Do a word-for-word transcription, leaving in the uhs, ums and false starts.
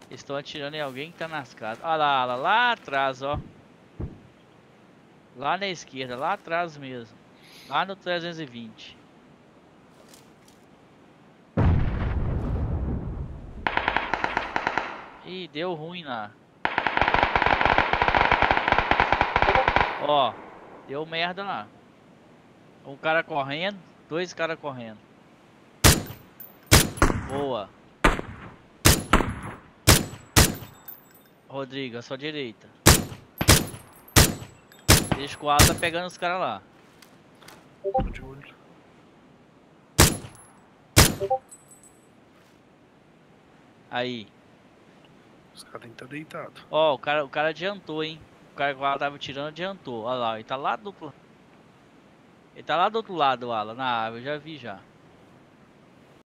Estão atirando em alguém que tá nas casas. Olha lá, olha lá, lá atrás, ó. Lá na esquerda, lá atrás mesmo. Lá no trezentos e vinte. Ih, deu ruim lá. Ó, deu merda lá. Um cara correndo, dois caras correndo. Boa. Rodrigo, à sua direita. Deixa que o Alan tá pegando os caras lá. Tô de olho. Aí. Os caras devem estar deitados. Ó, o cara, o cara adiantou, hein. O cara que o Alan tava tirando adiantou. Olha lá, ele tá lá do outro. Ele tá lá do outro lado, Alan, na árvore, eu já vi já.